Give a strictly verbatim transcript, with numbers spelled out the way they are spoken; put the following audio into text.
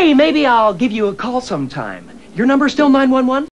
Hey, maybe I'll give you a call sometime. Your number still nine one one?